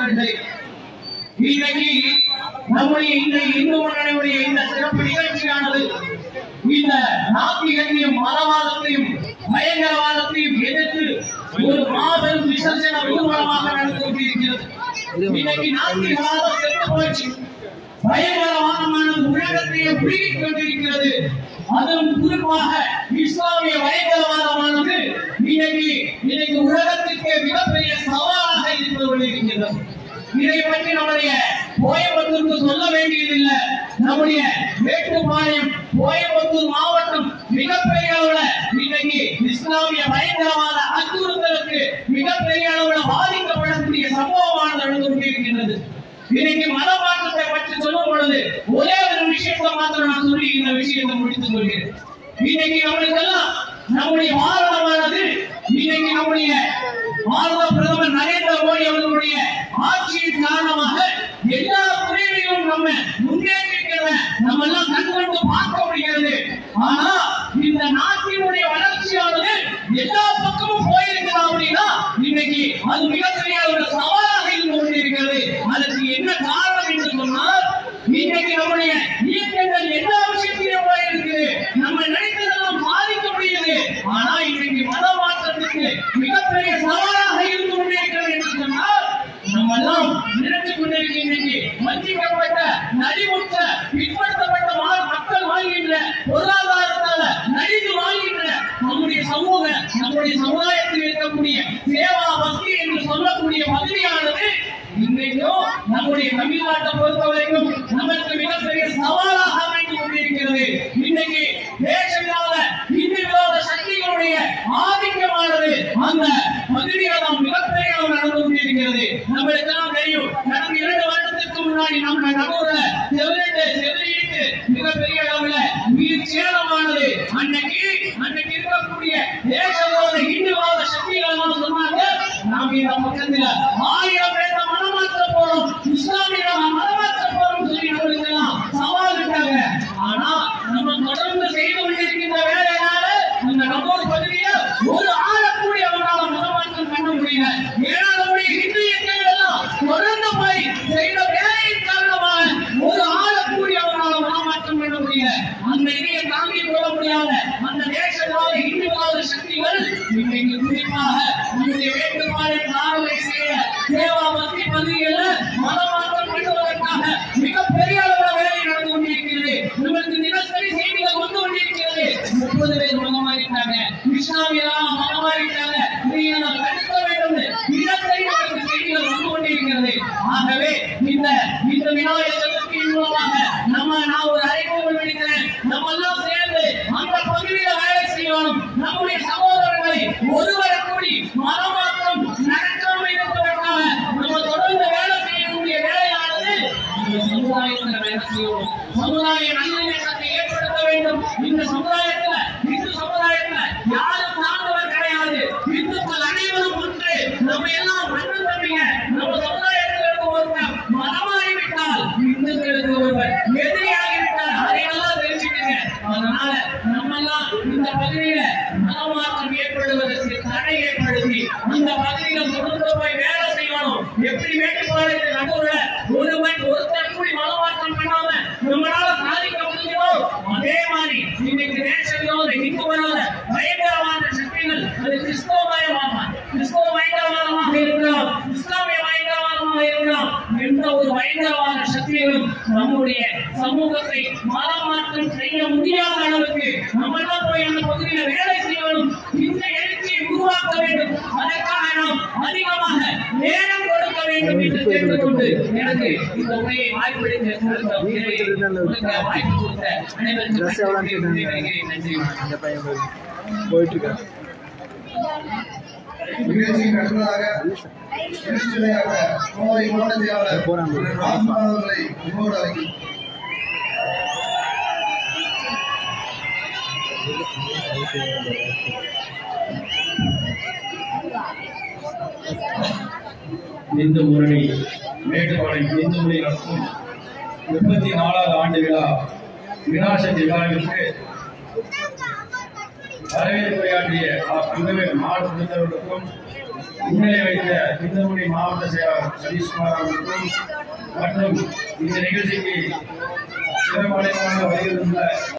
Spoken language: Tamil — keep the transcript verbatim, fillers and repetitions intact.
சகோதரர்களே, இன்னைக்கு நம்முடைய இந்த இந்து முன்னணியுடைய இந்த சிறப்பு நிகழ்ச்சியானது இந்த நாத்திகத்தையும் மதவாதத்தையும் பயங்கரவாதத்தையும் எதிர்த்து ஒரு மாபெரும் விசர்ஜன ஊர்வலமாக நடந்து கொண்டிருக்கிறது. இன்னைக்கு நாத்திகவாதம் செத்து போச்சு, பயங்கரவாதமானது உலகத்தையே பிடித்துக் கொண்டிருக்கிறது. அதுவும் குறிப்பாக இஸ்லாமிய பயங்கரவாதமானது இன்னைக்கு இன்னைக்கு உலகத்திற்கே மிகப்பெரிய சவாலாக இருந்து கொண்டிருக்கிறது. இதை பற்றி நம்முடைய கோயம்புத்தூருக்கு சொல்ல வேண்டியதில்லை. நம்முடைய மேட்டுப்பாளையம் கோயம்புத்தூர் மாவட்டம் மிகப்பெரிய அளவுல இன்னைக்கு இஸ்லாமிய பயங்கரவாத அச்சுறுத்தலுக்கு மிகப்பெரிய அளவுல பாதிக்கப்படக்கூடிய சம்பவமானது நடந்து கொண்டிருக்கின்றது. இன்னைக்கு மத மாற்றத்தை பற்றி சொல்லும் பொழுது ஒரே ஒரு விஷயத்தை மாத்திரம் நான் சொல்லி இந்த விஷயத்தை முடித்துக் கொள்கிறேன். இன்னைக்கு நம்மளுக்கெல்லாம் நம்முடைய பாரதமானது இன்னைக்கு நம்முடைய பாரத பிரதமர் நரேந்திர மோடி அவர்களுடைய ஆட்சியின் காரணமாக எல்லா துறைகளிலும் நம்ம முன்னேற்றிருக்கிறத நம்ம எல்லாம் கண்கொண்டு பார்க்க முடிகிறது. ஆனா இந்த நாட்டினுடைய வளர்ச்சியானது எல்லா பக்கமும் போயிருக்கிறோம் அப்படின்னா இன்னைக்கு அது மிகப்பெரிய ஒரு சவாலாக இருந்து கொண்டிருக்கிறது. அதற்கு என்ன காரணம் என்று சொன்னால் இன்னைக்கு நம்முடைய இயக்கங்கள் எல்லா விஷயத்திலும் போயிருக்குது. நம்ம நினைத்ததெல்லாம் சாதிக்க முடியுது. ஆனா இன்னைக்கு மத மாற்றத்துக்கு மிகப்பெரிய சவாலாக இருந்து கொண்டிருக்கிறது என்று சொன்னால் நம்ம எல்லாம் நினைத்துக் கொண்டிருக்க இன்னைக்கு வஞ்சிக்கப்பட்ட நலிவுற்ற பிற்படுத்தப்பட்ட மக்கள் வாழ்கின்ற பொருளாதாரத்தால நலிந்து வாழ்கின்ற நம்முடைய சமூக நம்முடைய சமுதாயத்தில் இருக்கக்கூடிய சேவா பக்தி என்று சொல்லக்கூடிய பகுதியானது இன்றைக்கும் நம்முடைய தமிழ்நாட்டை பொறுத்த வரைக்கும் நமக்கு மிகப்பெரிய சவாலாக அமைந்து கொண்டிருக்கிறது. இன்னைக்கு தேசவிரோத இந்து விரோத சக்திகளுடைய ஆதிக்கமானது அந்த பகுதியில் நாம் மிகப்பெரிய அளவு நடந்து கொண்டிருக்கிறது. நம்மளுக்கெல்லாம் தெரியும், கடந்த இரண்டு வருடத்திற்கு முன்னாடி நம்ம நகூர்ல செவிலிட்டு செவிலிட்டு மிகப்பெரிய அளவுல உயிர் சேதமானது. அன்னைக்கு அன்னைக்கு இருக்கக்கூடிய தேசவிரோத இந்துவாத சக்திகள் எல்லாம் சொன்னாங்க, நாம் இந்த பக்கத்துல ஆயிரம் பேர் மனமாற்ற போறோம், இஸ்லாமிய மனமாற்ற போறோம் சொல்லி நம்மளுக்கு எல்லாம் சவால் விட்டாங்க. ஆனா நம்ம தொடர்ந்து செய்து கொண்டிருக்கின்ற வேலையினால அந்த நம்மூர் பகுதியில ஒரு ஆளக்கூடி அவங்களால மனமாற்றம் பண்ண முடியல. ஏன்னா நம்முடைய இந்து இயக்கங்கள் எல்லாம் தொடர்ந்து போய் செய்த வேலையின் காரணமாக ஒரு ஆளக்கூடி அவங்களால மனமாற்றம் பண்ண முடியல. அந்த இதையை தாங்கிக் கொள்ள முடியாத அந்த தேசவிரோத இந்துவாத சக்திகள் இன்னைக்கு குறிப்பாக நம்முடைய வேட்டுப்பாளையம் நார்வை செய்ய சேவா பக்தி பகுதிகளில் மதமாற்றம் பண்ணுவதற்காக மிகப்பெரிய அளவுல வேலை நடந்து கொண்டிருக்கிறது. நம்மளுக்கு தினசரி செய்திகள் வந்து கொண்டிருக்கிறது. முப்பது பேர் மதமாறிட்டாங்க, இஸ்லாமியராக மதமாறிட்டாங்க, தடுக்க வேண்டும் தினசரி நமக்கு செய்திகள் வந்து கொண்டிருக்கிறது. ஆகவே இந்த இந்த விநாயகர் சதுர்த்தியின் மூலமாக நம்ம நான் ஒரு அழைப்புகள் விடுக்கிறேன். நம்ம எல்லாம் சேர்ந்து அந்த பகுதியில வேலை செய்யணும். நம்முடைய சகோதரர்களை ஒருவரை கூடி மதமாற்றம் நடக்காமல் இருப்பதற்காக நம்ம தொடர்ந்து வேலை செய்யக்கூடிய வேலையானது இந்த சமுதாயத்தில் வேலை செய்யணும். சமுதாய நல்லிணக்கத்தை ஏற்படுத்த வேண்டும். இந்த சமுதாயத்துல இந்து சமுதாயத்துல யாரும் சார்ந்தவர் கிடையாது. இந்துக்கள் அனைவரும் ஒன்று. நம்ம எல்லாம் மண்ணு தம்பிங்க. நம்ம சமுதாயத்தில் இருக்க ஒருவர் மதமாறிவிட்டால் இந்துக்களுக்கு ஒருவர் எதிரியாகிவிட்டால் அதையெல்லாம் தெரிஞ்சுக்கங்க. அதனால நம்ம எல்லாம் இந்த பகுதியில மதமாற்றம் ஏற்படுவதற்கு தடை ஏற்படுத்தி அந்த பகுதியில் தொடர்ந்து போய் வேலை செய்யணும். எப்படி மேட்டுப்பாளையத்தில் நடுவுல ஒருவன் ஒருத்தர் கூடி மதமாற்றம் பண்ணாம நம்மளால சாதிக்க முடியுமோ அதே மாதிரி இன்னைக்கு தேசவிரோத இந்து விரோத பயங்கரவாத சக்திகள் அது கிறிஸ்தவமயமாக கிறிஸ்தவ பயங்கரவாதமாக இருக்கலாம், இஸ்லாமிய பயங்கரவாதமாக இருக்கலாம், எந்த ஒரு பயங்கரவாத சக்திகளும் நம்முடைய சமூகத்தை மதமாற்றம் செய்ய முடியாத அளவுக்கு நம்ம எல்லாம் போய் அந்த பகுதியில் வேலை செய்யணும். இந்த எழுச்சியை உருவாக்க வேண்டும். அதற்காக நாம் அதிகமாக நேரம் கொடுக்க வேண்டும் என்று கேட்டுக்கொண்டு எனக்கு இந்த உரையை வாய்ப்பளித்த வாய்ப்பு கொடுத்த அனைவருக்கும் நன்றி. போயிட்டு இருக்க நிகழ்ச்சியின் அடுத்ததாக கோவை மாவட்ட செயலாளர் ராமநாதவர்களை முன்னோடு அழைக்கும். இந்து முன்னணி மேட்டுப்பாளையம் இந்து முன்னணி நடத்தும் முப்பத்தி நாலாவது ஆண்டு விழா விநாசக்தி விழாவிற்கு வரவேற்புரையாற்றிய தங்கவேல் மாவட்ட தலைவர்களுக்கும் முன்னிலை வைத்த இந்துமணி மாவட்ட செயலாளர் சதீஷ்குமார் அவர்களுக்கும் மற்றும் இந்த நிகழ்ச்சிக்கு சிறப்படைவாக வருகின்ற